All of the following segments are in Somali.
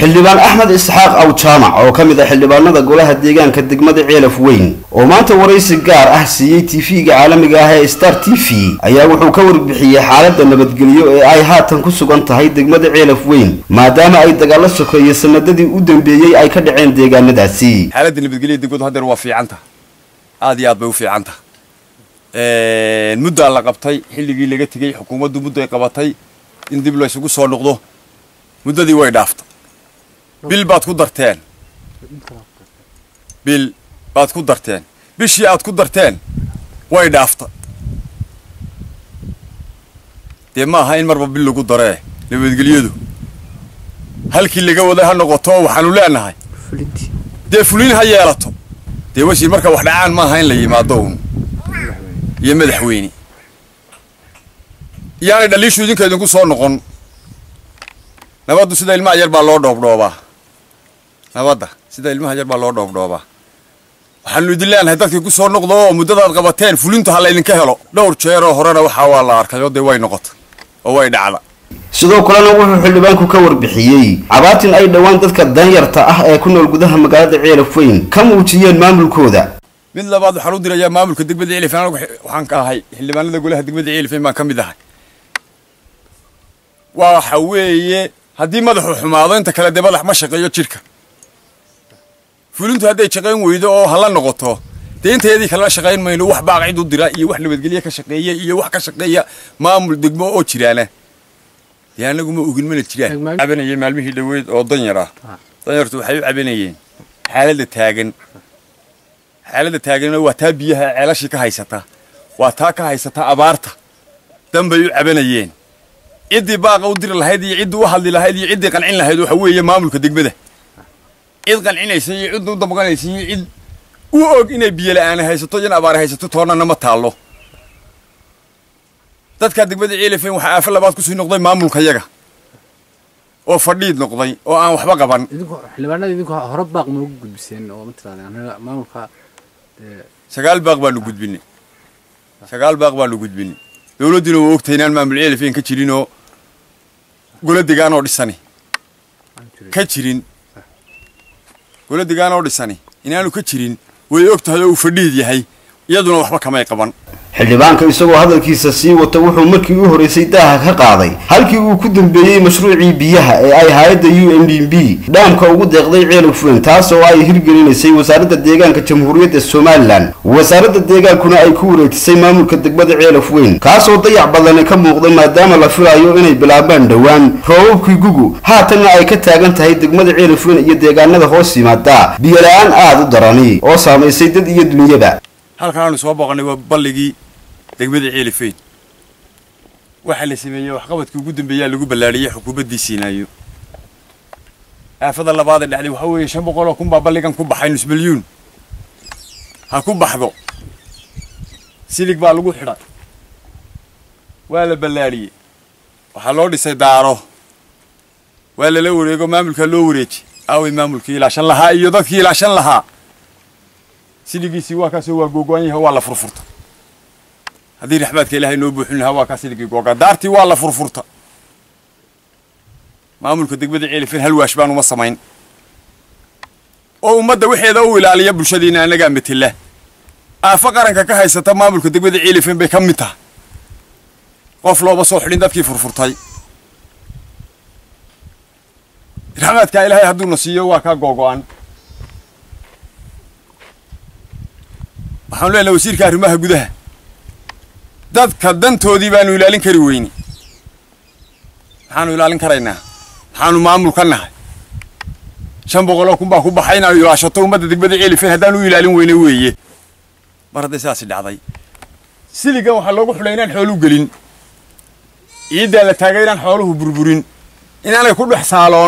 xildhibaan Axmed Isxaaq aw jaamac oo kamid ah xildhibaanada golaha deegaanka degmada Ceelaf Weyn oo maanta wareysi gaar ah siiyay TV-ga caalamiga ah ee Star TV ayaa wuxuu ka warbixiyay xaaladda nabadgelyo ee ay haatan ku sugan tahay degmada Ceelaf Weyn maadaama ay dagaal sokeeye sanadadii u dambeeyay ay ka dhaceen deegaanadaasi. xaaladda nabadgelyo degmadu hadda waa fiicanta aad iyo aad bay u fiicanta muddo la qabtay xilligii laga tagay xukuumaddu muddo ay qabatay in dib loo isugu soo noqdo muddadii way dhaaftay bil baad ku darteen bishii aad ku darteen way dhaaftay dee ma aha in marba bil lagu daree nabadgelyadu halkii laga waday ha noqoto waxaanu leenahay dee fulin ha yeelato dee wasiir marka wax dhacaan ma aha in la yimaado iyo madaxweyne yaani dhaliishu idinkeedu ku soo noqon nabaddu sida ilmaha yar baa loo dhoobdhoobaa nabadda sida ilmaha yar baa loo dhoobdhoobaa waxaanu idin leenahay dadkii ku soo noqdo oo muddadaad qabateen fulintu ha laydinka helo dhowr jeer oo horena waxaa waa la arkay oo dee way noqotay oo way dhacda sidoo kalena wuxuu xildhibaanku ka warbixiyay cabaatin ay dhawaan dadka danyarta ah ee ku nool gudaha magaalada Ceelaf Weyn ka muujiyeen maamulkooda. mid labaad waxaan u dirayaa maamulka degmada Ceelaf waxaan ka ahay xildhibaanada golaha degmada Ceelaf baan ka mid ahay waxa weeye haddii madaxu xumaado inta kale dee madax ma shaqeeyo jirka fulintu hadday shaqayn weydo oo hala noqoto dee inteedii kala shaqayn mayno wax baaqid u dira iyo wax nabadgelyo ka shaqeeya iyo wax ka shaqeeya maamul degmo oo jiraana yaanagu ma ogin mana jiraan cabanayeen maalmihii dhaweed oo danyartu waxay u cabanayeen xaaladda taagan waa taa biyaha ceelashii ka haysata waa taa ka haysata abaarta danbay u cabanayeen ciddii baaqa u diri lahayd iyo ciddii u hadli lahayd iyo ciddii qancin lahayd waxa weeye maamulka degmada cid qancinaysa iyo cid u damqanaysa iyo cid u og inay biyo la'aan haysato iyo abaar haysato toonana ma taalo dadka degmada Ceelaf Weyn waxa afar labaad ku soo noqday maamulka yaga oo fadhiid noqday oo aan waxba qaban xildhibaanada idinku hore baaq ma ugu gudbiseen oo matalaad maamulka sagaal baaq baan u gudbinay dawladuna oo ogtay inaan maamul Ceelaf Weyn ka jirin oo golo deegaan oo dhisani inaanu ka jirin way ogtahay oo fadhiid yahay iyaduna waxba kama qaban. xildhibaanka isagoo hadalkiisa sii wata wuxuu markii u horeysay daaha ka qaaday halkii uu ku dambeeyay mashruucii biyaha ee ay hay'adda UNDP dhaamka ugu deeqday Ceelaf Weyn taas oo ay hirgelinaysay wasaaradda deegaanka Jamhuuriyadda Soomaaliland wasaaradda deegaankuna ay ku wareejisay maamulka degmada Ceelaf Weyn kaas oo dayac badan ka muuqday maadaama la filayo inay bilaabaan dhawaan roobabkii gugu haatanna ay ka taagan tahay degmada Ceelaf Weyn iyo deegaanada hoos yimaada biyo la'aan aad u darani oo saameysay dad iyo dunyada. halkaan soo booqanay waa balligii degmada Ceelaf Weyn waxa la sameeyay wax qabadkii ugu dambeeyay lagu balaariyay xukuumaddiisiinaayo aafada labaad ee dhacday waxa weeye 500 kun baa balligan ku baxay nus milyuun ha ku baxdo silig baa lagu xidhay waa la balaariyay waxa loo dhisay daaro waa la wareego maamulka loo wareejiyay aaway maamulkii ilaashan lahaa iyo dadkii ilaashan lahaa siligiisi waa ka soo go'an yahay waa la furfurta haddii raxmaadka Ilaahay noo buuxin lahaa waa ka siligi googa daartii waa la furfurta maamulka degmada Ceelaf Weyn hal waash baan uma samayn oo ummadda waxeeda u ilaaliya bulshadiina anaga matila aafa qaranka ka haysata maamulka degmada Ceelaf Weyn bay ka mid tahay qof looba soo xidhin dadkii furfurtay raxmaadka Ilaahay hadduu nasiiyo waa ka go'an waxaan leenahay wasiirka arrimaha gudaha dadka dantoodii baanu ilaalin kari weyni maxaanu ilaalin karaynaa maxaanu maamul ka nahay 500 kun baa ku baxayna ilaashato ummadda degmada Ceelaf Weyn hadaan u ilaalin weyne weeye marada saasi dhacday siligan waxa loogu xuleynaan xoolo gelin ciidda la taagayran xooluhu burburin inaanay ku dhex saaloon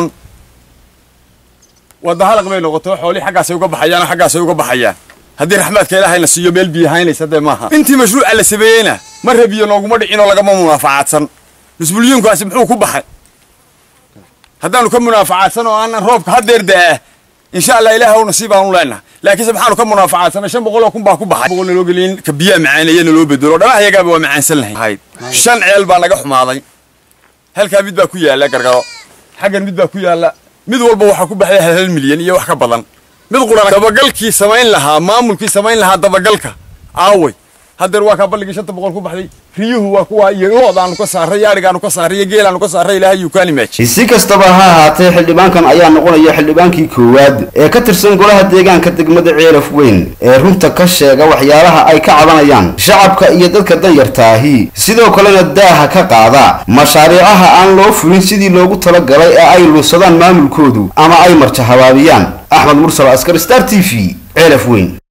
wada halaq bay noqoto xooli xaggaas uga baxayaan haddii raxmaadka Ilaahay la siiyo meel biyo haynaysa maaha intii mashruuca la sameeyayna mar rabiyo nooguma dhicin oo laga munaafacaadsan nusbulyuunkaasi muxuu ku baxay haddaanu ka munaafacaadsan oo aanan roobka hadeer daa insha Allah Ilaahay uu nasiib aan u leenahay laakiin subxaanu ka munaafacaadsan 500 kun baa ku baxay boqol loo gelin ka biyo macaanayna loo bedelo dhamaha iyaga waa macaansan lahayd 5 ceel baa naga xumaaday halka mid baa ku yaala gargaro xagan mid baa ku yaala mid walba waxa ku baxay 1 milyan iyo wax ka badan mid quraan dabagalkii samayn lahaa maamulkii samayn lahaa dabagalka aaway haddar waa ka balligii 500 ku baxday riyuhu waa kuwa iyo loodaan ka saaray yaarigaan ka saaray geelaan ka saaray ilaahay uu kaani maaji si kastaba ha ahaatee xildhibaankan ayaa noqonaya xildhibaankii koowaad ee ka tirsan golaha deegaanka degmada Ceelaf Weyn ee runta ka sheega waxyaalaha ay ka cabanayaan shacabka iyo dadka danyarta ahi sidoo kalena daaha ka qaada mashaariicaha aan loo fulin sidii loogu talagalay ee ay luusadaan maamulkoodu ama ay marjahabaabiyaan Axmed Mursal Askar Star TV Ceelaf Weyn.